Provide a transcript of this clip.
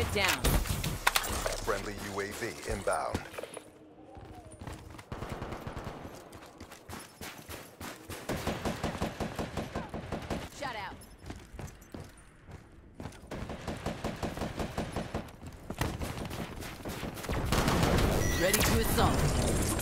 unit down. Friendly UAV inbound. Shut out. Ready to assault.